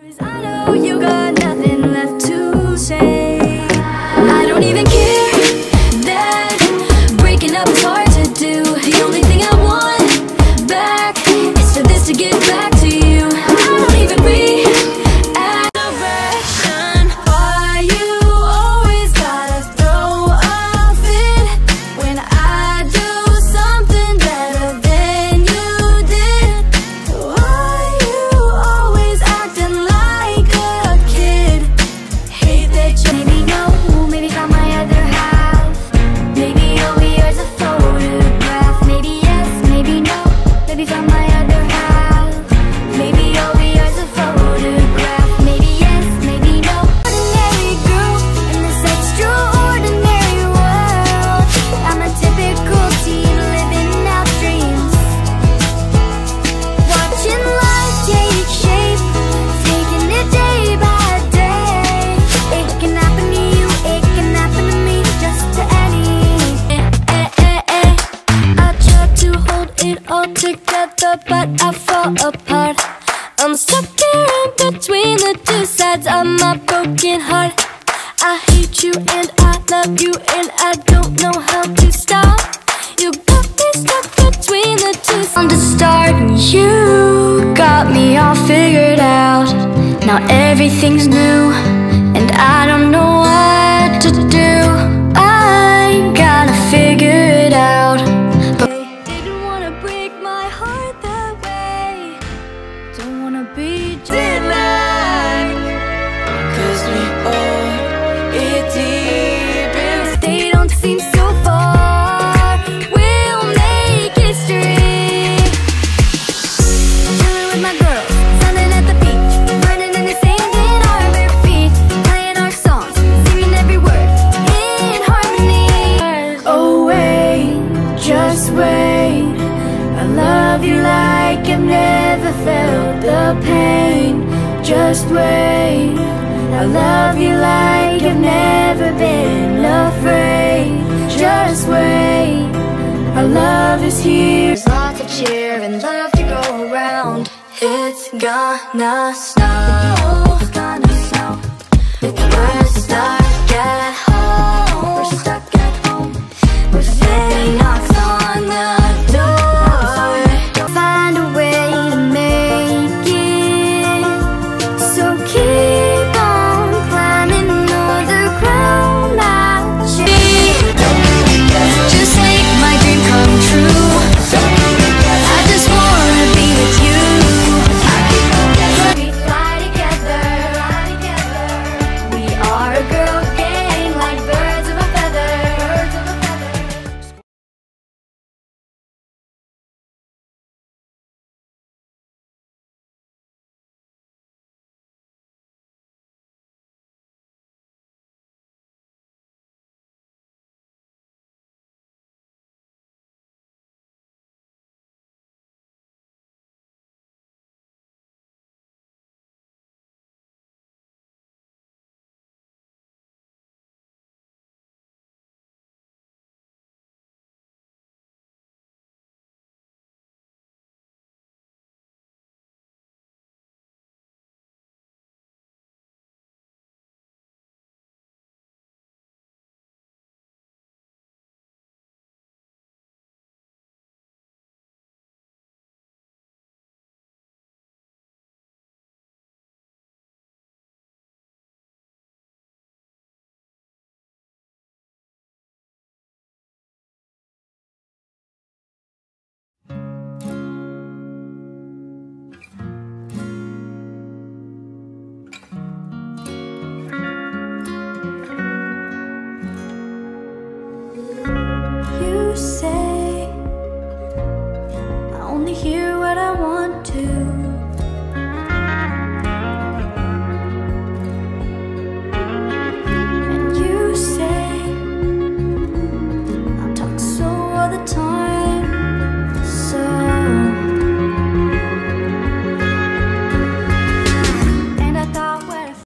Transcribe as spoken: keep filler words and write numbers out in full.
I know you got nothing left to say. I don't even care that breaking up is hard to do. The only thing I want back is for this to get back to you. I don't even react. Direction. Why you always gotta throw a fit when I do something better than you did? Why you always acting like a kid? Hate that you maybe no, maybe from my other half. Maybe over here's a photograph. Maybe yes, maybe no, maybe from my other half. Maybe over here's a photograph. Maybe yes, maybe no. Ordinary girl in this extraordinary world. I'm a typical teen living out dreams, watching life take shape, taking it day by day. It can happen to you, it can happen to me, just to any. Eh, eh, eh, eh. I try to hold it all together, but I fall apart. I'm stuck here in between the two sides of my broken heart. I hate you and I love you and I don't know how to stop. You got me stuck between the two. From the start, you got me all figured out. Now everything's new and I don't know what to do. I gotta figure it out. But I didn't wanna break my heart that way. Don't wanna be denied, cause we owe it deep inside. They don't seem so far. We'll make history. Chilling with my girls, sunning at the beach, running in the sand in our bare feet, playing our songs, singing every word in harmony. Oh wait, just wait. I love you like I've never felt the pain. Just wait. I love you like I've never been afraid. Just wait. Our love is here. There's lots of cheer and love to go around. It's gonna snow. It's gonna snow. It's the worst I get.